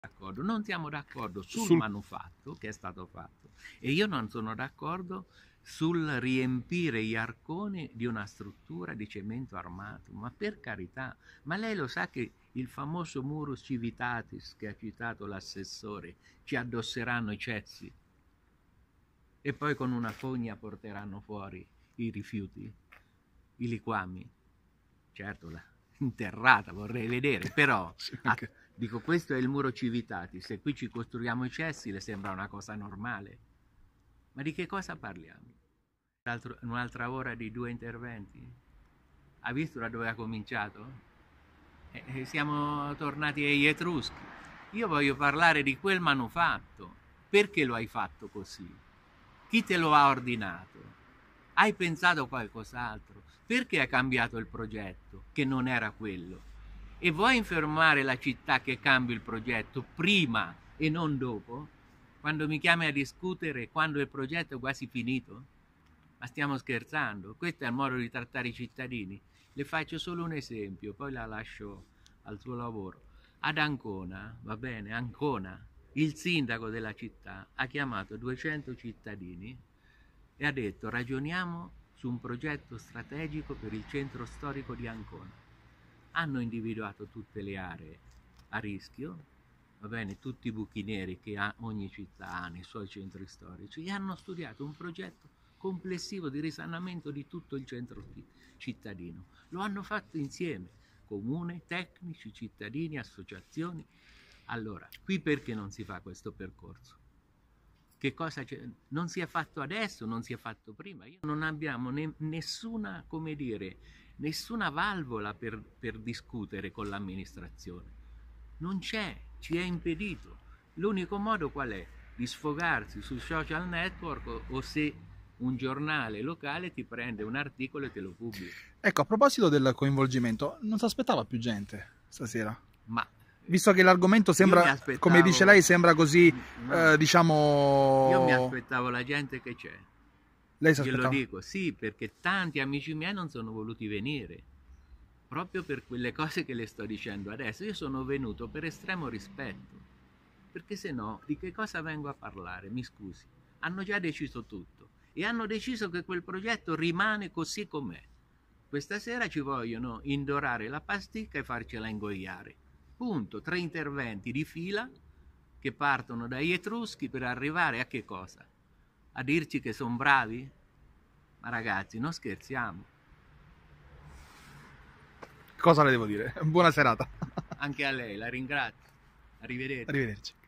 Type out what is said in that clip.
d'accordo, non siamo d'accordo sul manufatto che è stato fatto e io non sono d'accordo sul riempire gli arconi di una struttura di cemento armato, ma per carità, ma lei lo sa che il famoso Murus Civitatis che ha citato l'assessore ci addosseranno i cessi e poi con una fogna porteranno fuori i rifiuti, i liquami. Certo, la interrata vorrei vedere, però dico, questo è il Muro Civitatis, se qui ci costruiamo i cessi le sembra una cosa normale. Ma di che cosa parliamo? Un'altra ora di 2 interventi? Ha visto da dove ha cominciato? Siamo tornati agli Etruschi. Io voglio parlare di quel manufatto. Perché lo hai fatto così? Chi te lo ha ordinato? Hai pensato qualcos'altro? Perché hai cambiato il progetto, che non era quello? E vuoi informare la città che cambi il progetto prima e non dopo? Quando mi chiami a discutere quando il progetto è quasi finito? Ma stiamo scherzando? Questo è il modo di trattare i cittadini? Le faccio solo un esempio, poi la lascio al suo lavoro. Ad Ancona, va bene, Ancona, il sindaco della città ha chiamato 200 cittadini e ha detto ragioniamo su un progetto strategico per il centro storico di Ancona. Hanno individuato tutte le aree a rischio, va bene, tutti i buchi neri che ogni città ha nei suoi centri storici, e hanno studiato un progetto complessivo di risanamento di tutto il centro cittadino. Lo hanno fatto insieme, comune, tecnici, cittadini, associazioni. Allora, qui perché non si fa questo percorso? Che cosa c'è? Non si è fatto adesso, non si è fatto prima. Non abbiamo nessuna, come dire, nessuna valvola per discutere con l'amministrazione. Non c'è, ci è impedito. L'unico modo qual è? Di sfogarsi sui social network o se un giornale locale ti prende un articolo e te lo pubblica. Ecco, a proposito del coinvolgimento, non si aspettava più gente stasera? Ma visto che l'argomento sembra, come dice lei, sembra così, no, diciamo... Io mi aspettavo la gente che c'è. Lei si aspettava? Glielo dico, sì, perché tanti amici miei non sono voluti venire. Proprio per quelle cose che le sto dicendo adesso. Io sono venuto per estremo rispetto. Perché se no, di che cosa vengo a parlare? Mi scusi. Hanno già deciso tutto. E hanno deciso che quel progetto rimane così com'è. Questa sera ci vogliono indorare la pasticca e farcela ingoiare. Punto. 3 interventi di fila che partono dagli Etruschi per arrivare a che cosa? A dirci che sono bravi? Ma ragazzi, non scherziamo. Cosa le devo dire? Buona serata. Anche a lei, la ringrazio. Arrivederci. Arrivederci.